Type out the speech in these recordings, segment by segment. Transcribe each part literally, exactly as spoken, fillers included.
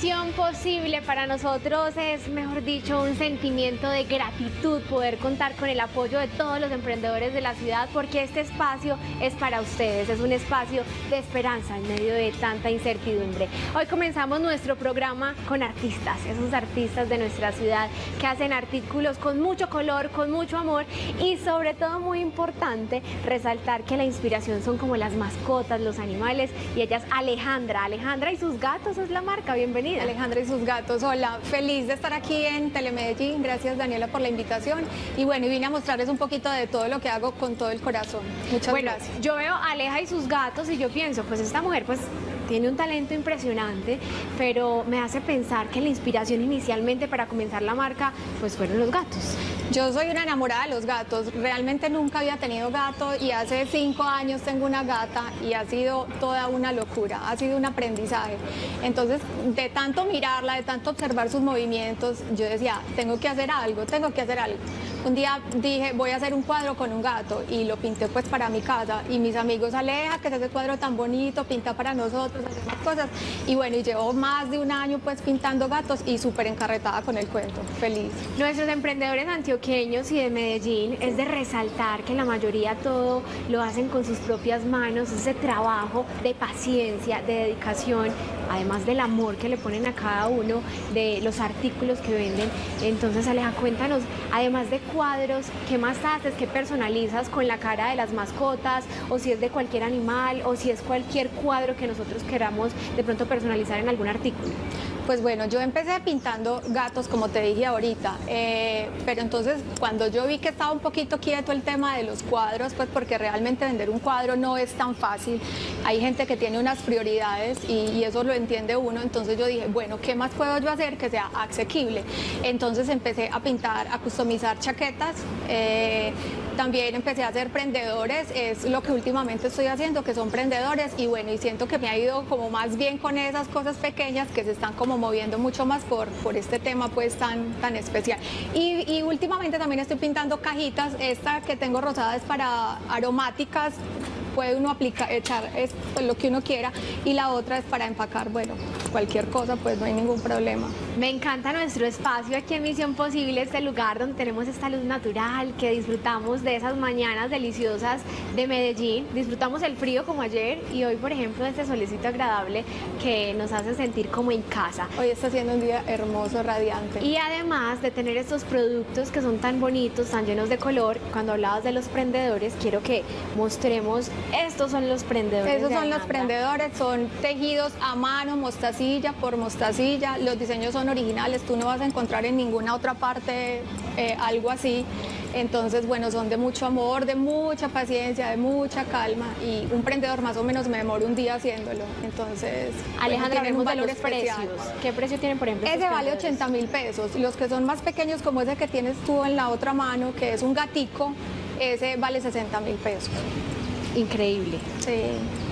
Misión Posible para nosotros es, mejor dicho, un sentimiento de gratitud poder contar con el apoyo de todos los emprendedores de la ciudad, porque este espacio es para ustedes, es un espacio de esperanza en medio de tanta incertidumbre. Hoy comenzamos nuestro programa con artistas, esos artistas de nuestra ciudad que hacen artículos con mucho color, con mucho amor y sobre todo, muy importante, resaltar que la inspiración son como las mascotas, los animales, y ella es Alejandra. Alejandra y sus gatos es la marca. Bienvenida. Alejandra y sus gatos, hola, feliz de estar aquí en Telemedellín, gracias Daniela por la invitación y bueno, y vine a mostrarles un poquito de todo lo que hago con todo el corazón. Muchas bueno, gracias. Yo veo a Aleja y sus gatos y yo pienso, pues esta mujer pues tiene un talento impresionante, pero me hace pensar que la inspiración inicialmente para comenzar la marca pues fueron los gatos. Yo soy una enamorada de los gatos, realmente nunca había tenido gato y hace cinco años tengo una gata y ha sido toda una locura, ha sido un aprendizaje. Entonces, de tanto mirarla, de tanto observar sus movimientos, yo decía, tengo que hacer algo, tengo que hacer algo. Un día dije, voy a hacer un cuadro con un gato y lo pinté pues para mi casa y mis amigos, Aleja, que es ese cuadro tan bonito, pinta para nosotros, hacer más cosas. Y bueno, y llevo más de un año pues pintando gatos y súper encarretada con el cuento, feliz. Nuestros emprendedores antioqueños y de Medellín es de resaltar que la mayoría todo lo hacen con sus propias manos, ese trabajo de paciencia, de dedicación, además del amor que le ponen a cada uno de los artículos que venden. Entonces, Aleja, cuéntanos, además de cuadros, ¿qué más haces? ¿Qué personalizas con la cara de las mascotas? O si es de cualquier animal, o si es cualquier cuadro que nosotros queramos de pronto personalizar en algún artículo. Pues bueno, yo empecé pintando gatos, como te dije ahorita, eh, pero entonces cuando yo vi que estaba un poquito quieto el tema de los cuadros, pues porque realmente vender un cuadro no es tan fácil, hay gente que tiene unas prioridades y, y eso lo entiende uno, entonces yo dije, bueno, ¿qué más puedo yo hacer que sea asequible? Entonces empecé a pintar, a customizar chaquetas, eh, también empecé a hacer prendedores, es lo que últimamente estoy haciendo, que son prendedores, y bueno, y siento que me ha ido como más bien con esas cosas pequeñas que se están como moviendo mucho más por, por este tema pues tan, tan especial. Y, y últimamente también estoy pintando cajitas, esta que tengo rosada es para aromáticas, puede uno aplicar, echar es, pues, lo que uno quiera, y la otra es para empacar, bueno, cualquier cosa, pues no hay ningún problema. Me encanta nuestro espacio aquí en Misión Posible, este lugar donde tenemos esta luz natural, que disfrutamos de esas mañanas deliciosas de Medellín, disfrutamos el frío como ayer y hoy, por ejemplo, este solecito agradable que nos hace sentir como en casa. Hoy está siendo un día hermoso, radiante. Y además de tener estos productos que son tan bonitos, tan llenos de color, cuando hablabas de los prendedores, quiero que mostremos, estos son los prendedores. Esos son los prendedores, son tejidos a mano, mostacilla por mostacilla, los diseños son originales, tú no vas a encontrar en ninguna otra parte eh, algo así. Entonces, bueno, son de mucho amor, de mucha paciencia, de mucha calma, y un prendedor más o menos me demora un día haciéndolo. Entonces, Alejandra, bueno, tienen un valor de los especial. precios. ¿Qué precio tienen, por ejemplo? Ese vale ochenta mil pesos. Los que son más pequeños, como ese que tienes tú en la otra mano, que es un gatico, ese vale sesenta mil pesos. Increíble. Sí.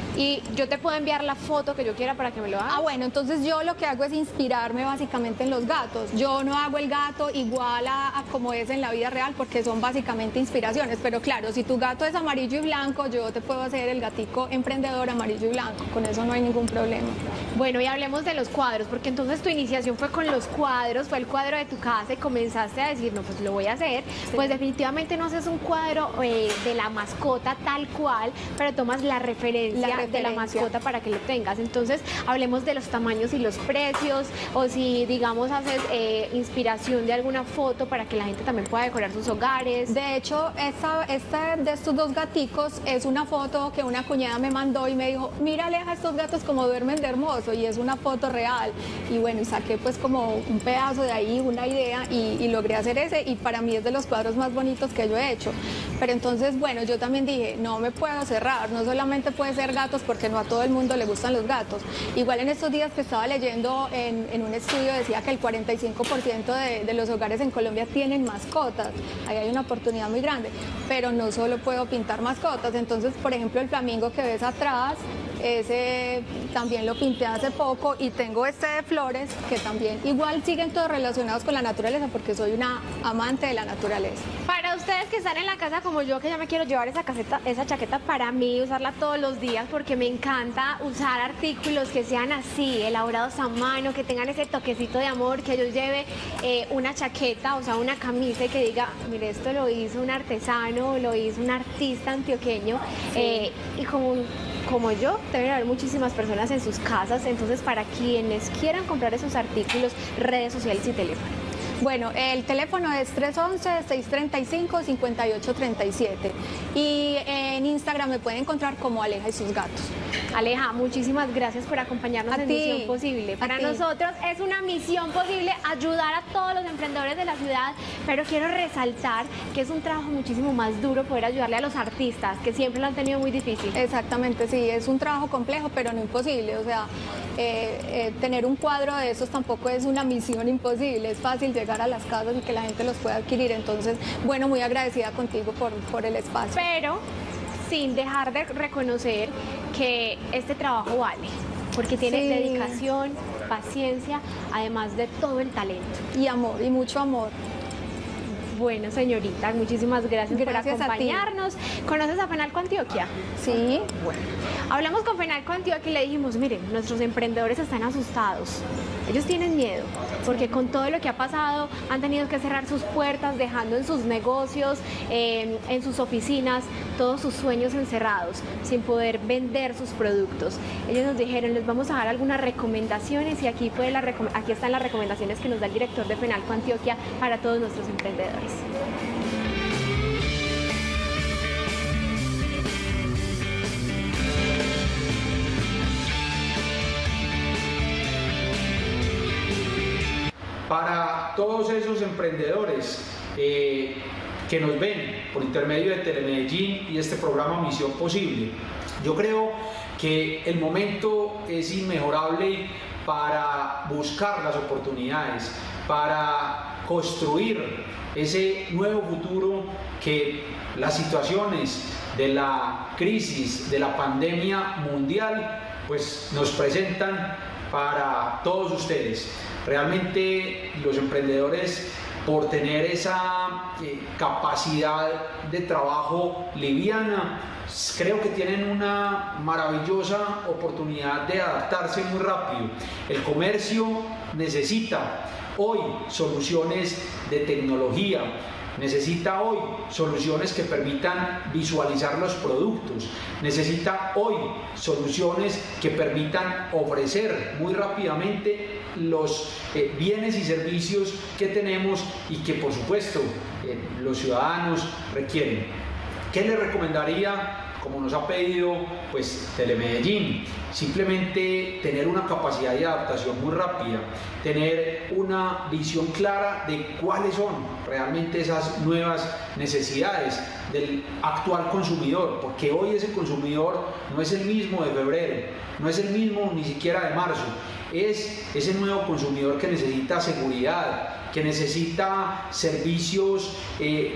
Y yo te puedo enviar la foto que yo quiera para que me lo hagas. Ah, bueno, entonces yo lo que hago es inspirarme básicamente en los gatos. Yo no hago el gato igual a, a como es en la vida real, porque son básicamente inspiraciones. Pero claro, si tu gato es amarillo y blanco, yo te puedo hacer el gatico emprendedor amarillo y blanco. Con eso no hay ningún problema. Bueno, y hablemos de los cuadros, porque entonces tu iniciación fue con los cuadros, fue el cuadro de tu casa y comenzaste a decir, no, pues lo voy a hacer. Sí. Pues definitivamente no haces un cuadro eh, de la mascota tal cual, pero tomas la referencia, la referencia de la mascota para que lo tengas. Entonces, hablemos de los tamaños y los precios, o si, digamos, haces eh, inspiración de alguna foto para que la gente también pueda decorar sus hogares. De hecho, esta, esta de estos dos gaticos es una foto que una cuñada me mandó y me dijo, mira, Aleja, estos gatos como duermen de hermoso, y es una foto real. Y bueno, y saqué pues como un pedazo de ahí, una idea, y, y logré hacer ese, y para mí es de los cuadros más bonitos que yo he hecho. Pero entonces, bueno, yo también dije, no me puedo cerrar, no solamente puede ser gatos porque no a todo el mundo le gustan los gatos. Igual en estos días que estaba leyendo en, en un estudio decía que el cuarenta y cinco por ciento de, de los hogares en Colombia tienen mascotas. Ahí hay una oportunidad muy grande, pero no solo puedo pintar mascotas. Entonces, por ejemplo, el flamingo que ves atrás, ese también lo pinté hace poco, y tengo este de flores que también igual siguen todos relacionados con la naturaleza porque soy una amante de la naturaleza. Para ustedes que están en la casa como yo, que ya me quiero llevar esa, caseta, esa chaqueta para mí, usarla todos los días, porque me encanta usar artículos que sean así, elaborados a mano, que tengan ese toquecito de amor, que yo lleve eh, una chaqueta, o sea, una camisa y que diga, mire, esto lo hizo un artesano, lo hizo un artista antioqueño, sí. eh, y como... Como yo, deben haber muchísimas personas en sus casas, entonces para quienes quieran comprar esos artículos, redes sociales y teléfono. Bueno, el teléfono es tres once, seis treinta y cinco, cincuenta y ocho treinta y siete y en Instagram me pueden encontrar como Aleja y sus gatos. Aleja, muchísimas gracias por acompañarnos a en ti, Misión Posible. Para nosotros es una misión posible ayudar a todos los emprendedores de la ciudad, pero quiero resaltar que es un trabajo muchísimo más duro poder ayudarle a los artistas, que siempre lo han tenido muy difícil. Exactamente, sí, es un trabajo complejo, pero no imposible. O sea, eh, eh, tener un cuadro de esos tampoco es una misión imposible, es fácil llegar a las casas y que la gente los pueda adquirir. Entonces, bueno, muy agradecida contigo por, por el espacio. Pero sin dejar de reconocer que este trabajo vale, porque tiene sí. dedicación, paciencia, además de todo el talento. Y amor, y mucho amor. Bueno, señorita, muchísimas gracias, gracias por acompañarnos. A ¿Conoces a Fenalco Antioquia? Sí. Bueno, hablamos con Fenalco Antioquia y le dijimos, miren, nuestros emprendedores están asustados. Ellos tienen miedo, porque con todo lo que ha pasado han tenido que cerrar sus puertas, dejando en sus negocios, eh, en sus oficinas, todos sus sueños encerrados, sin poder vender sus productos. Ellos nos dijeron, les vamos a dar algunas recomendaciones y aquí, puede la, aquí están las recomendaciones que nos da el director de Fenalco Antioquia para todos nuestros emprendedores. Para todos esos emprendedores eh, que nos ven por intermedio de Telemedellín y este programa Misión Posible, yo creo que el momento es inmejorable para buscar las oportunidades, para construir ese nuevo futuro que las situaciones de la crisis, de la pandemia mundial, pues nos presentan para todos ustedes. Realmente los emprendedores, por tener esa eh, capacidad de trabajo liviana, creo que tienen una maravillosa oportunidad de adaptarse muy rápido. El comercio necesita hoy soluciones de tecnología, necesita hoy soluciones que permitan visualizar los productos, necesita hoy soluciones que permitan ofrecer muy rápidamente los eh, bienes y servicios que tenemos y que por supuesto eh, los ciudadanos requieren. ¿Qué les recomendaría? Como nos ha pedido pues Telemedellín, simplemente tener una capacidad de adaptación muy rápida, tener una visión clara de cuáles son realmente esas nuevas necesidades del actual consumidor, porque hoy ese consumidor no es el mismo de febrero, no es el mismo ni siquiera de marzo, es ese nuevo consumidor que necesita seguridad, que necesita servicios eh,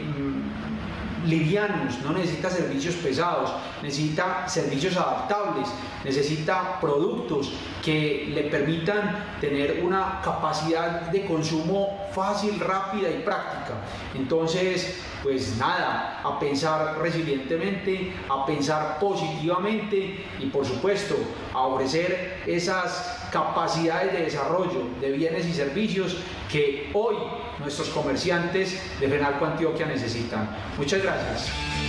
livianos, no necesita servicios pesados, necesita servicios adaptables, necesita productos que le permitan tener una capacidad de consumo fácil, rápida y práctica. Entonces, pues nada, a pensar resilientemente, a pensar positivamente y por supuesto a ofrecer esas capacidades de desarrollo de bienes y servicios que hoy nuestros comerciantes de Fenalco Antioquia necesitan. Muchas gracias.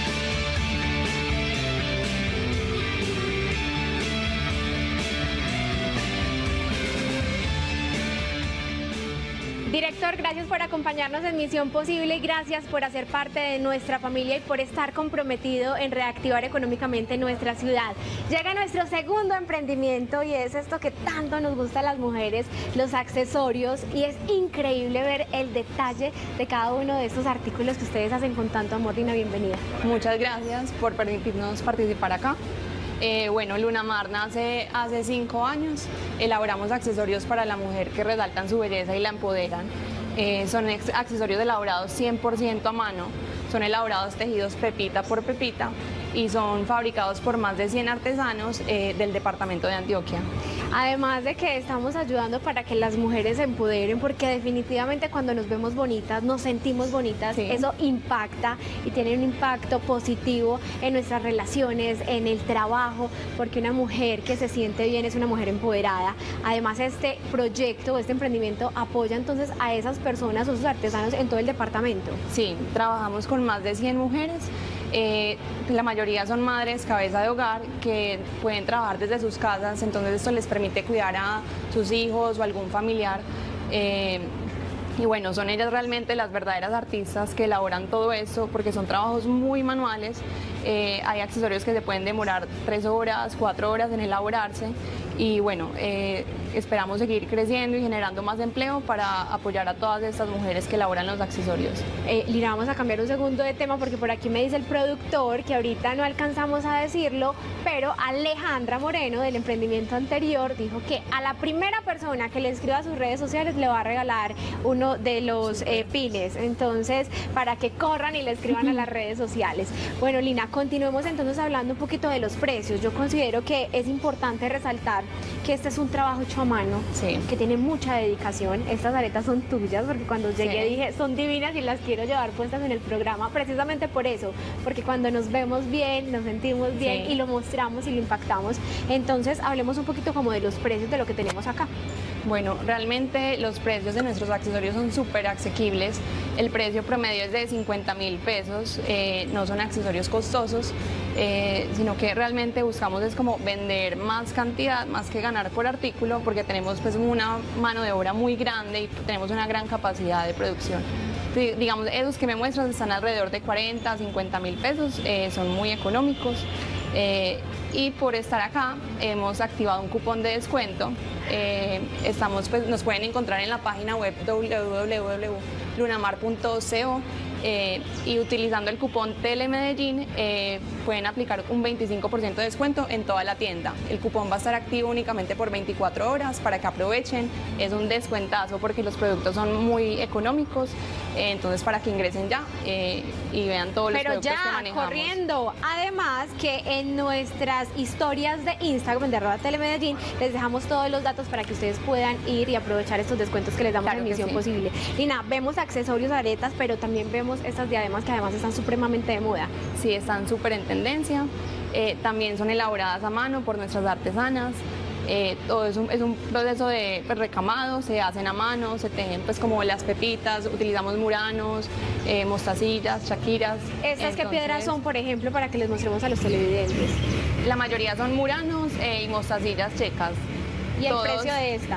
Director, gracias por acompañarnos en Misión Posible y gracias por hacer parte de nuestra familia y por estar comprometido en reactivar económicamente nuestra ciudad. Llega nuestro segundo emprendimiento y es esto que tanto nos gusta a las mujeres, los accesorios, y es increíble ver el detalle de cada uno de estos artículos que ustedes hacen con tanto amor. Dina, bienvenida. Muchas gracias por permitirnos participar acá. Eh, bueno, Lunamar nace hace cinco años. Elaboramos accesorios para la mujer que resaltan su belleza y la empoderan. Eh, son accesorios elaborados cien por ciento a mano, son elaborados tejidos pepita por pepita y son fabricados por más de cien artesanos eh, del departamento de Antioquia. Además de que estamos ayudando para que las mujeres se empoderen, porque definitivamente cuando nos vemos bonitas, nos sentimos bonitas, sí. Eso impacta y tiene un impacto positivo en nuestras relaciones, en el trabajo, porque una mujer que se siente bien es una mujer empoderada. Además, este proyecto, este emprendimiento apoya entonces a esas personas, a esos artesanos en todo el departamento. Sí, trabajamos con más de cien mujeres. Eh, la mayoría son madres, cabeza de hogar, que pueden trabajar desde sus casas, entonces esto les permite cuidar a sus hijos o algún familiar. Eh, y bueno, son ellas realmente las verdaderas artistas que elaboran todo eso, porque son trabajos muy manuales. Eh, hay accesorios que se pueden demorar tres horas, cuatro horas en elaborarse. Y bueno, eh, esperamos seguir creciendo y generando más empleo para apoyar a todas estas mujeres que elaboran los accesorios. Eh, Lina, vamos a cambiar un segundo de tema porque por aquí me dice el productor que ahorita no alcanzamos a decirlo, pero Alejandra Moreno del emprendimiento anterior dijo que a la primera persona que le escriba a sus redes sociales le va a regalar uno de los eh, pines, entonces para que corran y le escriban a las redes sociales. Bueno, Lina, continuemos entonces hablando un poquito de los precios. Yo considero que es importante resaltar que este es un trabajo hecho a mano, sí. Que tiene mucha dedicación. Estas aretas son tuyas, porque cuando llegué sí. Dije, son divinas y las quiero llevar puestas en el programa, precisamente por eso, porque cuando nos vemos bien, nos sentimos bien, sí. Y lo mostramos y lo impactamos. Entonces, hablemos un poquito como de los precios de lo que tenemos acá. Bueno, realmente los precios de nuestros accesorios son súper asequibles. El precio promedio es de cincuenta mil pesos, eh, no son accesorios costosos, eh, sino que realmente buscamos es como vender más cantidad, más que ganar por artículo, porque tenemos pues una mano de obra muy grande y tenemos una gran capacidad de producción. Digamos, esos que me muestran están alrededor de cuarenta, cincuenta mil pesos, eh, son muy económicos. Eh, y por estar acá hemos activado un cupón de descuento. Eh, estamos, pues, nos pueden encontrar en la página web w w w punto lunamar punto co eh, y utilizando el cupón Telemedellín eh, pueden aplicar un veinticinco por ciento de descuento en toda la tienda. El cupón va a estar activo únicamente por veinticuatro horas para que aprovechen. Es un descuentazo porque los productos son muy económicos, eh, entonces para que ingresen ya eh, y vean todos los Pero productos ya, que manejamos. corriendo. Además que en nuestras historias de Instagram de arroba Telemedellín les dejamos todos los datos para que ustedes puedan ir y aprovechar estos descuentos que les damos Claro en Misión sí. Posible. Lina, vemos accesorios, aretas, pero también vemos estas diademas que además están supremamente de moda. Sí, están súper en tendencia. Eh, también son elaboradas a mano por nuestras artesanas. Eh, todo es un, es un proceso de pues, recamado, se hacen a mano, se tejen pues como las pepitas, utilizamos muranos, eh, mostacillas, chaquiras. ¿Estas Entonces, qué piedras son, por ejemplo, para que les mostremos a los televidentes? La mayoría son muranos eh, y mostacillas checas. ¿Y Todos, el precio de esta?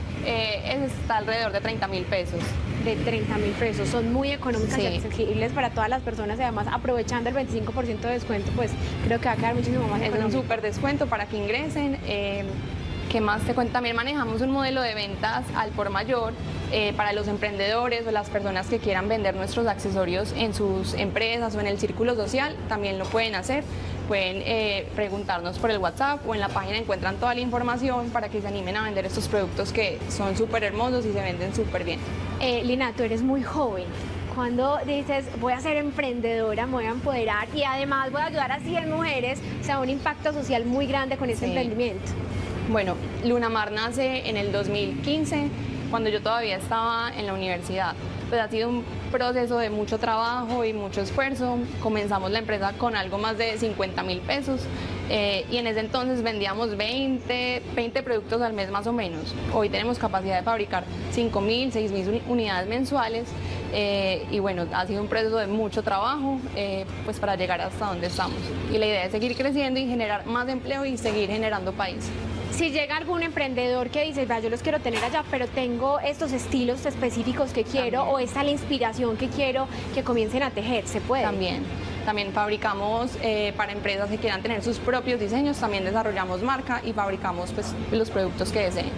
Eh, está alrededor de treinta mil pesos. De treinta mil pesos, son muy económicas, sí. Y accesibles para todas las personas y además aprovechando el veinticinco por ciento de descuento, pues creo que va a quedar muchísimo más económico. Es un súper descuento para que ingresen. Eh, ¿Qué más te cuento? También manejamos un modelo de ventas al por mayor eh, para los emprendedores o las personas que quieran vender nuestros accesorios en sus empresas o en el círculo social, también lo pueden hacer. Pueden eh, preguntarnos por el WhatsApp o en la página encuentran toda la información para que se animen a vender estos productos que son súper hermosos y se venden súper bien. Eh, Lina, tú eres muy joven. Cuando dices, voy a ser emprendedora, me voy a empoderar y además voy a ayudar a cien mujeres, o sea, un impacto social muy grande con este sí. emprendimiento. Bueno, Lunamar nace en el dos mil quince, cuando yo todavía estaba en la universidad. Pues ha sido un proceso de mucho trabajo y mucho esfuerzo. Comenzamos la empresa con algo más de cincuenta mil pesos eh, y en ese entonces vendíamos veinte, veinte productos al mes más o menos. Hoy tenemos capacidad de fabricar cinco mil, seis mil unidades mensuales eh, y bueno, ha sido un proceso de mucho trabajo eh, pues para llegar hasta donde estamos. Y la idea es seguir creciendo y generar más empleo y seguir generando país. Si llega algún emprendedor que dice, yo los quiero tener allá, pero tengo estos estilos específicos que quiero también. O esta es la inspiración que quiero que comiencen a tejer, ¿se puede? También. También fabricamos eh, para empresas que quieran tener sus propios diseños, también desarrollamos marca y fabricamos pues, los productos que deseen.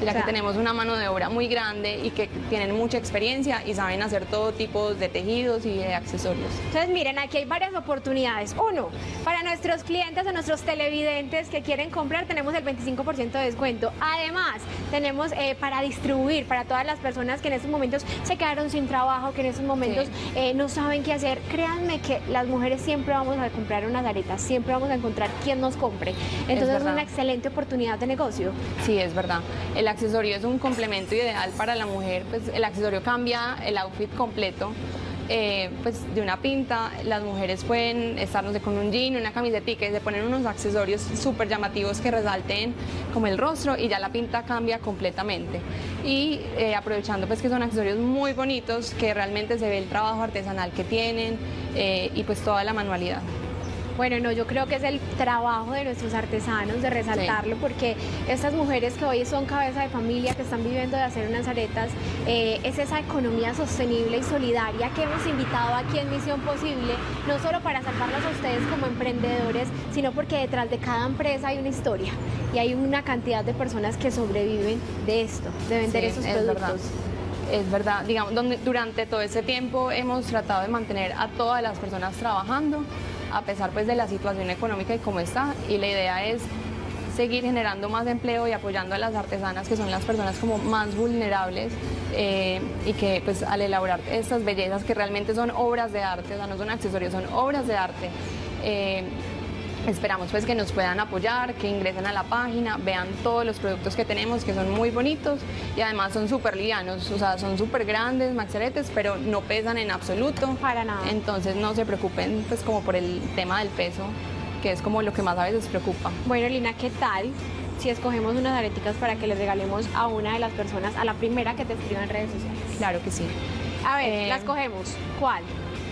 ya O sea, que tenemos una mano de obra muy grande y que tienen mucha experiencia y saben hacer todo tipo de tejidos y de accesorios. Entonces, miren, aquí hay varias oportunidades. Uno, para nuestros clientes o nuestros televidentes que quieren comprar, tenemos el veinticinco por ciento de descuento. Además, tenemos eh, para distribuir, para todas las personas que en estos momentos se quedaron sin trabajo, que en estos momentos sí. eh, no saben qué hacer. Créanme que las mujeres siempre vamos a comprar unas aretas, siempre vamos a encontrar quien nos compre. Entonces, es, es una excelente oportunidad de negocio. Sí, es verdad. El accesorio es un complemento ideal para la mujer, pues el accesorio cambia el outfit completo. Eh, pues de una pinta, las mujeres pueden estar, no sé, con un jean, una camisetica y se ponen unos accesorios súper llamativos que resalten como el rostro y ya la pinta cambia completamente. Y eh, aprovechando pues que son accesorios muy bonitos, que realmente se ve el trabajo artesanal que tienen eh, y pues toda la manualidad. Bueno, no, yo creo que es el trabajo de nuestros artesanos de resaltarlo, sí. porque estas mujeres que hoy son cabeza de familia, que están viviendo de hacer unas aretas, eh, es esa economía sostenible y solidaria que hemos invitado aquí en Misión Posible, no solo para salvarlas a ustedes como emprendedores, sino porque detrás de cada empresa hay una historia y hay una cantidad de personas que sobreviven de esto, de vender sí, esos es productos. Verdad. Es verdad, digamos, donde, durante todo ese tiempo hemos tratado de mantener a todas las personas trabajando, a pesar pues de la situación económica y cómo está, y la idea es seguir generando más empleo y apoyando a las artesanas, que son las personas como más vulnerables eh, y que pues al elaborar estas bellezas que realmente son obras de arte, o sea, no son accesorios, son obras de arte. Eh, Esperamos pues que nos puedan apoyar, que ingresen a la página, vean todos los productos que tenemos, que son muy bonitos y además son súper livianos, o sea, son súper grandes, maxiaretes, pero no pesan en absoluto. Para nada. Entonces no se preocupen pues como por el tema del peso, que es como lo que más a veces preocupa. Bueno, Lina, ¿qué tal si escogemos unas areticas para que les regalemos a una de las personas, a la primera que te escriba en redes sociales? Claro que sí. A ver, eh, las cogemos. ¿Cuál?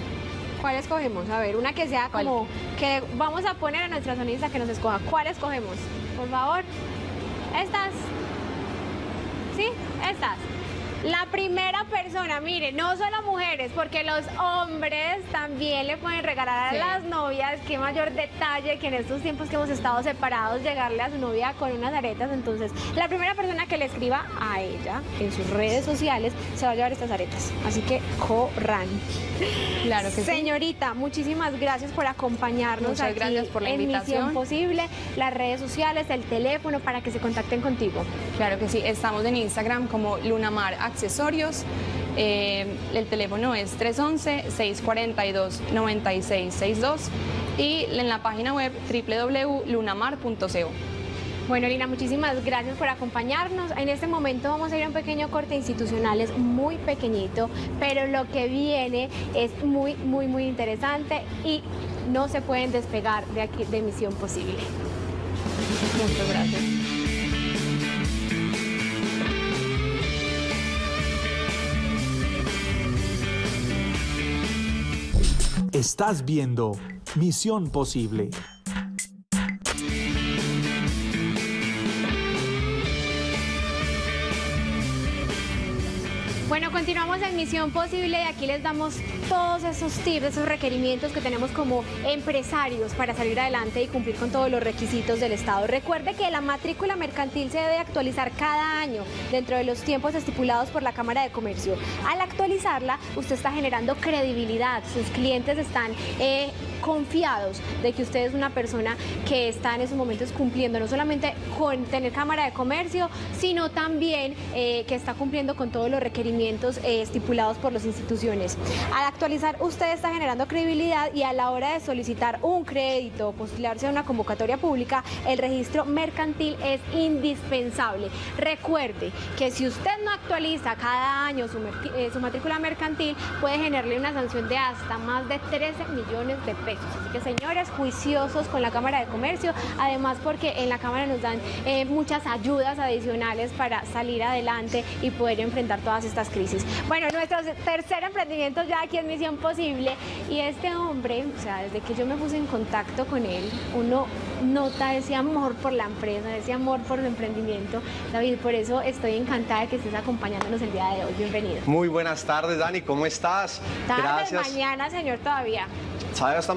¿Cuál escogemos? A ver, una que sea como que vamos a poner a nuestra sonista que nos escoja. ¿Cuál escogemos? Por favor. Estas. ¿Sí? Estas. La primera persona, mire, no solo mujeres, porque los hombres también le pueden regalar a sí. las novias. Qué mayor detalle que en estos tiempos que hemos estado separados, llegarle a su novia con unas aretas. Entonces, la primera persona que le escriba a ella en sus redes sociales se va a llevar estas aretas. Así que corran. Claro que Señorita, sí. muchísimas gracias por acompañarnos. Muchas aquí gracias por la en invitación. Misión Posible, las redes sociales, el teléfono para que se contacten contigo. Claro que sí, estamos en Instagram como Lunamar Accesorios. Eh, el teléfono es tres once, seis cuarenta y dos, noventa y seis sesenta y dos y en la página web doble u doble u doble u punto lunamar punto co. Bueno, Lina, muchísimas gracias por acompañarnos. En este momento vamos a ir a un pequeño corte institucional, es muy pequeñito, pero lo que viene es muy, muy, muy interesante y no se pueden despegar de aquí de Misión Posible. Muchas gracias. Estás viendo Misión Posible. Bueno, continuamos en Misión Posible y aquí les damos todos esos tips, esos requerimientos que tenemos como empresarios para salir adelante y cumplir con todos los requisitos del Estado. Recuerde que la matrícula mercantil se debe actualizar cada año dentro de los tiempos estipulados por la Cámara de Comercio. Al actualizarla, usted está generando credibilidad, sus clientes están eh, confiados de que usted es una persona que está en esos momentos cumpliendo no solamente con tener Cámara de Comercio, sino también eh, que está cumpliendo con todos los requerimientos eh, estipulados por las instituciones. Al actualizar, usted está generando credibilidad y a la hora de solicitar un crédito o postularse a una convocatoria pública, el registro mercantil es indispensable. Recuerde que si usted no actualiza cada año su, eh, su matrícula mercantil, puede generarle una sanción de hasta más de trece millones de pesos. Así que, señores, juiciosos con la Cámara de Comercio, además porque en la Cámara nos dan eh, muchas ayudas adicionales para salir adelante y poder enfrentar todas estas crisis. Bueno, nuestro tercer emprendimiento ya aquí en Misión Posible, y este hombre, o sea, desde que yo me puse en contacto con él, uno nota ese amor por la empresa, ese amor por el emprendimiento. David, por eso estoy encantada de que estés acompañándonos el día de hoy. Bienvenido. Muy buenas tardes, Dani, ¿cómo estás? Tardes, Gracias. Mañana, señor, todavía. ¿Sabe hasta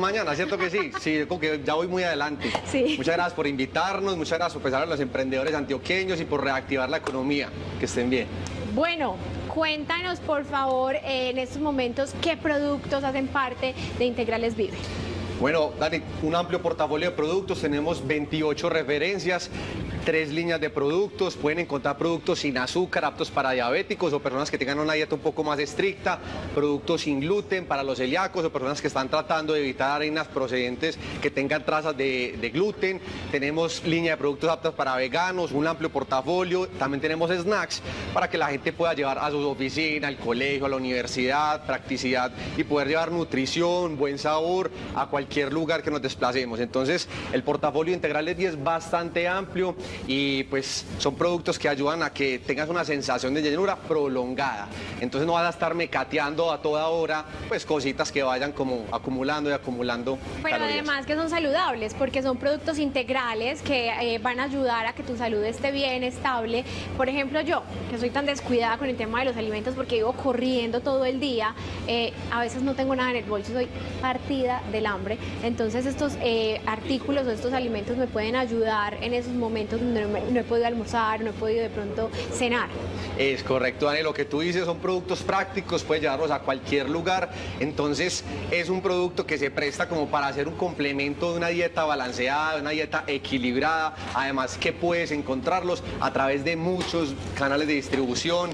mañana, ¿cierto que sí? Sí, como que ya voy muy adelante. Sí. Muchas gracias por invitarnos, muchas gracias por pensar en los emprendedores antioqueños y por reactivar la economía. Que estén bien. Bueno, cuéntanos por favor eh, en estos momentos qué productos hacen parte de Integrales Vive. Bueno, Dani, un amplio portafolio de productos, tenemos veintiocho referencias, tres líneas de productos, pueden encontrar productos sin azúcar, aptos para diabéticos o personas que tengan una dieta un poco más estricta, productos sin gluten para los celíacos o personas que están tratando de evitar harinas procedentes que tengan trazas de, de gluten, tenemos línea de productos aptos para veganos, un amplio portafolio, también tenemos snacks para que la gente pueda llevar a su oficina, al colegio, a la universidad, practicidad y poder llevar nutrición, buen sabor a cualquier lugar que nos desplacemos. Entonces el portafolio Integrales Vive es bastante amplio y pues son productos que ayudan a que tengas una sensación de llenura prolongada. Entonces no vas a estar mecateando a toda hora pues cositas que vayan como acumulando y acumulando Pero calorías. además que son saludables porque son productos integrales que eh, van a ayudar a que tu salud esté bien, estable. Por ejemplo, yo, que soy tan descuidada con el tema de los alimentos porque vivo corriendo todo el día, eh, a veces no tengo nada en el bolso, soy partida del hambre. Entonces estos eh, artículos o estos alimentos me pueden ayudar en esos momentos donde no, me, no he podido almorzar, no he podido de pronto cenar. Es correcto, Dani, lo que tú dices son productos prácticos, puedes llevarlos a cualquier lugar, entonces es un producto que se presta como para hacer un complemento de una dieta balanceada, de una dieta equilibrada, además que puedes encontrarlos a través de muchos canales de distribución,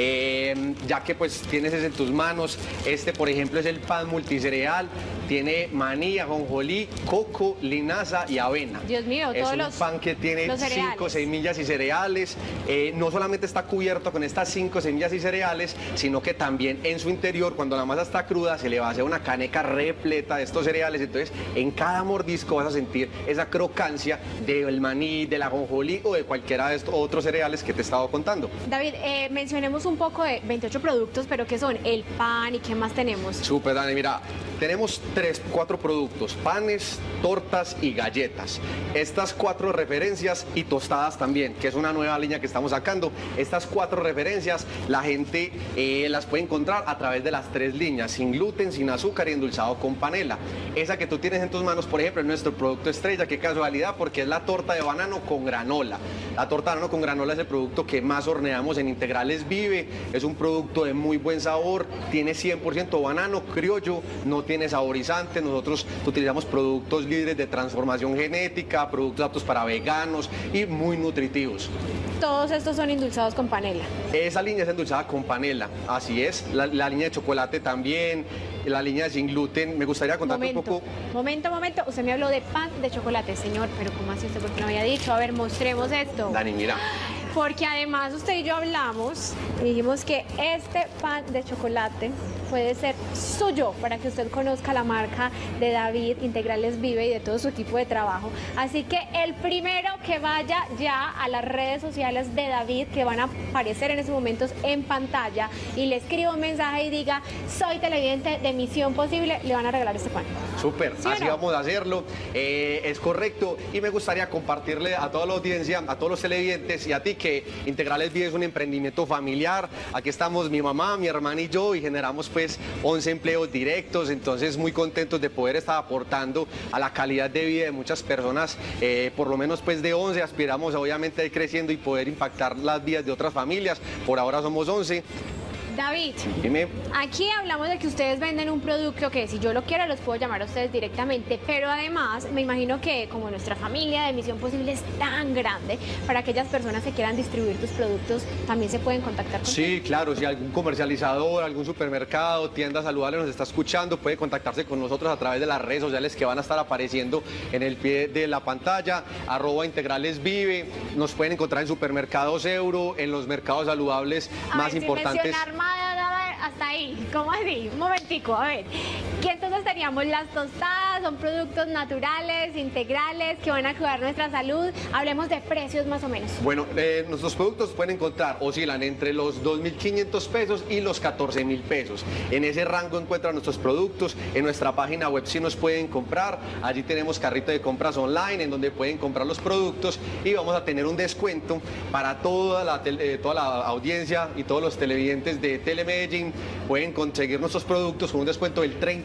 eh, ya que pues tienes en tus manos, este por ejemplo es el pan multicereal, tiene maní, ajonjolí, coco, linaza y avena. Dios mío, es todos un los pan que tiene los cereales. cinco semillas y cereales, eh, no solamente está cubierto con estas cinco semillas y cereales, sino que también en su interior, cuando la masa está cruda, se le va a hacer una caneca repleta de estos cereales, entonces en cada mordisco vas a sentir esa crocancia del maní, del ajonjolí o de cualquiera de estos otros cereales que te he estado contando. David, eh, mencionemos un poco de veintiocho productos, pero ¿qué son? El pan y ¿qué más tenemos? Súper, Dani, mira, tenemos tres, cuatro productos, panes, tortas y galletas. Estas cuatro referencias y tostadas también, que es una nueva línea que estamos sacando. Estas cuatro referencias la gente eh, las puede encontrar a través de las tres líneas, sin gluten, sin azúcar y endulzado con panela. Esa que tú tienes en tus manos, por ejemplo, es nuestro producto estrella, qué casualidad, porque es la torta de banano con granola. La torta de banano con granola es el producto que más horneamos en Integrales Vive, es un producto de muy buen sabor, tiene cien por ciento banano criollo, no tiene saborizante, nosotros utilizamos productos libres de transformación genética, productos aptos para veganos y muy nutritivos. Todos estos son endulzados con panela. Esa línea es endulzada con panela, así es, la, la línea de chocolate también, la línea sin gluten. Me gustaría contarte Momento, un poco. momento, momento, usted me habló de pan de chocolate, señor, pero ¿cómo así usted? Porque no había dicho, a ver, mostremos esto. Dani, mira. Porque además usted y yo hablamos y dijimos que este pan de chocolate puede ser suyo para que usted conozca la marca de David, Integrales Vive y de todo su equipo de trabajo. Así que el primero que vaya ya a las redes sociales de David, que van a aparecer en estos momentos en pantalla, y le escriba un mensaje y diga, soy televidente de Misión Posible, le van a regalar este pan. Súper, ¿Sí o así no? vamos a hacerlo, eh, es correcto, y me gustaría compartirle a toda la audiencia, a todos los televidentes y a ti que Integrales Vive es un emprendimiento familiar. Aquí estamos mi mamá, mi hermana y yo, y generamos pues once empleos directos, entonces muy contentos de poder estar aportando a la calidad de vida de muchas personas, eh, por lo menos pues de once, aspiramos obviamente a ir creciendo y poder impactar las vidas de otras familias. Por ahora somos once. David, Dime. aquí hablamos de que ustedes venden un producto que si yo lo quiero los puedo llamar a ustedes directamente, pero además me imagino que como nuestra familia de Misión Posible es tan grande, para aquellas personas que quieran distribuir tus productos también se pueden contactar con Sí, claro, si algún comercializador, algún supermercado, tienda saludable nos está escuchando, puede contactarse con nosotros a través de las redes sociales que van a estar apareciendo en el pie de la pantalla, arroba Integrales Vive, nos pueden encontrar en supermercados Euro, en los mercados saludables A más ver, sin importantes. mencionar más, hasta ahí, ¿cómo así? Un momentico, a ver. Que entonces teníamos las tostadas, son productos naturales, integrales, que van a cuidar nuestra salud. Hablemos de precios más o menos. Bueno, eh, nuestros productos pueden encontrar, oscilan entre los dos mil quinientos pesos y los catorce mil pesos. En ese rango encuentran nuestros productos. En nuestra página web sí nos pueden comprar. Allí tenemos carrito de compras online en donde pueden comprar los productos y vamos a tener un descuento para toda la, tele, eh, toda la audiencia y todos los televidentes de Telemedellín. Pueden conseguir nuestros productos con un descuento del treinta por ciento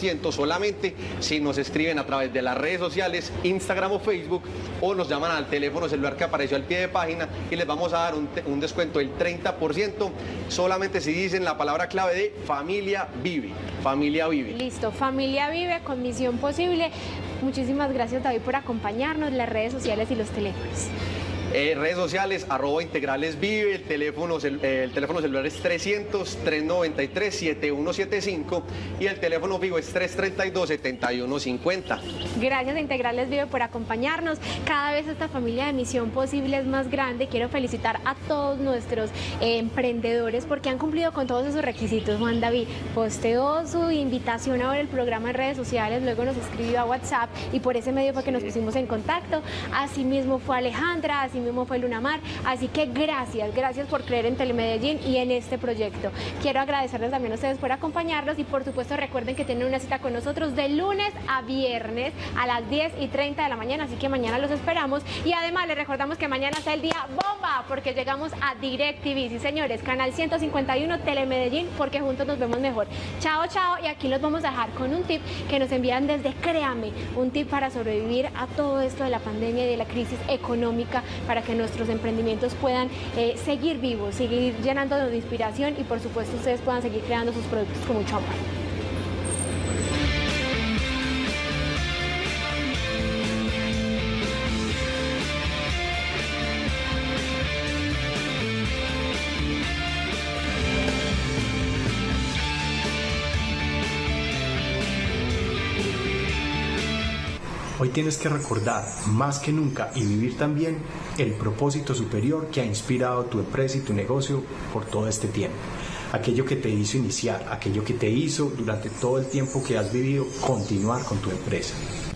ciento solamente si nos escriben a través de las redes sociales, Instagram o Facebook, o nos llaman al teléfono celular que apareció al pie de página y les vamos a dar un, un descuento del treinta por ciento solamente si dicen la palabra clave de Familia Vive. Familia Vive. Listo, Familia Vive con Misión Posible. Muchísimas gracias, David, por acompañarnos, las redes sociales y los teléfonos. Eh, redes sociales, arroba integrales vive, el teléfono, eh, el teléfono celular es trescientos, trescientos noventa y tres, setenta y uno setenta y cinco y el teléfono fijo es trescientos treinta y dos, setenta y uno cincuenta. Gracias a Integrales Vive por acompañarnos. Cada vez esta familia de Misión Posible es más grande. Quiero felicitar a todos nuestros eh, emprendedores porque han cumplido con todos esos requisitos. Juan David posteó su invitación a ver el programa en redes sociales, luego nos escribió a WhatsApp y por ese medio fue que nos pusimos en contacto. Asimismo fue Alejandra, así mismo fue Luna Mar, así que gracias, gracias por creer en Telemedellín y en este proyecto. Quiero agradecerles también a ustedes por acompañarnos y por supuesto recuerden que tienen una cita con nosotros de lunes a viernes a las diez y treinta de la mañana, así que mañana los esperamos y además les recordamos que mañana está el día bomba porque llegamos a DirecTV, sí señores, canal ciento cincuenta y uno Telemedellín porque juntos nos vemos mejor. Chao, chao, y aquí los vamos a dejar con un tip que nos envían desde Créame, un tip para sobrevivir a todo esto de la pandemia y de la crisis económica para que nuestros emprendimientos puedan eh, seguir vivos, seguir llenándonos de inspiración y por supuesto ustedes puedan seguir creando sus productos con mucho amor. Hoy tienes que recordar más que nunca y vivir también el propósito superior que ha inspirado tu empresa y tu negocio por todo este tiempo. Aquello que te hizo iniciar, aquello que te hizo durante todo el tiempo que has vivido continuar con tu empresa.